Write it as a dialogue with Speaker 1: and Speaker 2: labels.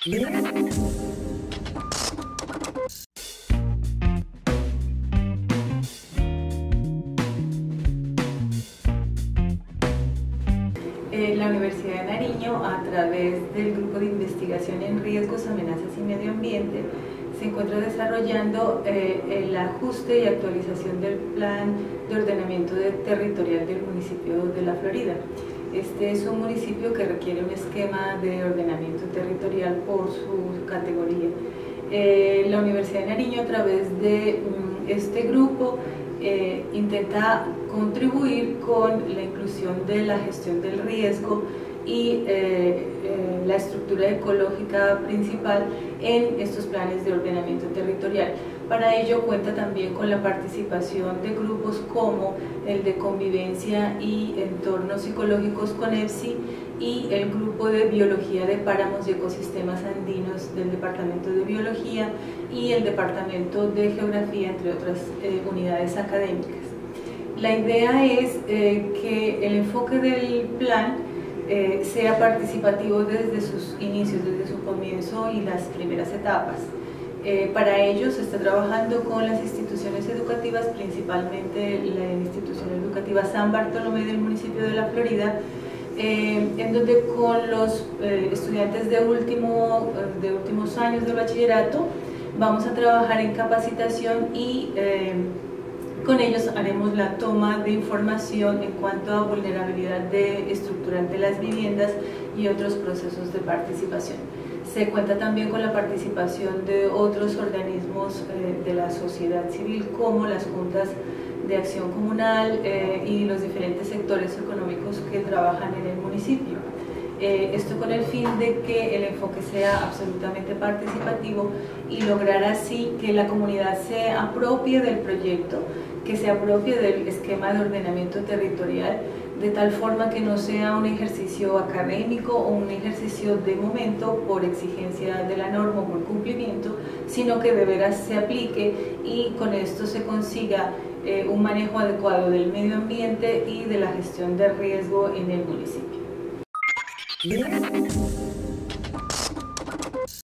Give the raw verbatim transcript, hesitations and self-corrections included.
Speaker 1: Eh, la Universidad de Nariño, a través del Grupo de Investigación en Riesgos, Amenazas y Medio Ambiente, se encuentra desarrollando eh, el ajuste y actualización del Plan de Ordenamiento de Territorial del municipio de La Florida. Este es un municipio que requiere un esquema de ordenamiento territorial por su categoría. Eh, la Universidad de Nariño, a través de um, este grupo, eh, intenta contribuir con la inclusión de la gestión del riesgo y eh, eh, la estructura ecológica principal en estos planes de ordenamiento territorial. Para ello cuenta también con la participación de grupos como el de Convivencia y Entornos Psicológicos CONEPSI y el Grupo de Biología de Páramos y Ecosistemas Andinos del Departamento de Biología y el Departamento de Geografía, entre otras eh, unidades académicas. La idea es eh, que el enfoque del plan eh, sea participativo desde sus inicios, desde su comienzo y las primeras etapas. Eh, para ello se está trabajando con las instituciones educativas, principalmente la institución educativa San Bartolomé del municipio de La Florida, eh, en donde con los eh, estudiantes de, último, de últimos años de bachillerato vamos a trabajar en capacitación y eh, con ellos haremos la toma de información en cuanto a vulnerabilidad de estructural de las viviendas y otros procesos de participación. Se cuenta también con la participación de otros organismos eh, de la sociedad civil, como las juntas de acción comunal eh, y los diferentes sectores económicos que trabajan en el municipio. Eh, esto con el fin de que el enfoque sea absolutamente participativo y lograr así que la comunidad se apropie del proyecto, que se apropie del esquema de ordenamiento territorial, de tal forma que no sea un ejercicio académico o un ejercicio de momento por exigencia de la norma o por cumplimiento, sino que de veras se aplique y con esto se consiga eh, un manejo adecuado del medio ambiente y de la gestión del riesgo en el municipio.